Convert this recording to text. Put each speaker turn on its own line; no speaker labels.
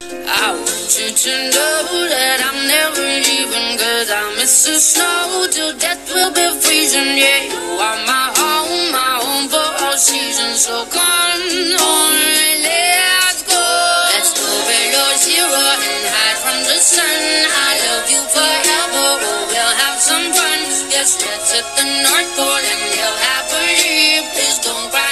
I want you to know that I'm never leaving, 'cause I miss the snow till death will be freezing. Yeah, you are my home for all seasons. So come on, let's go. Let's go below zero and hide from the sun. I love you forever, oh, we'll have some fun. Yes, let's hit the North Pole and live happily. Please don't cry.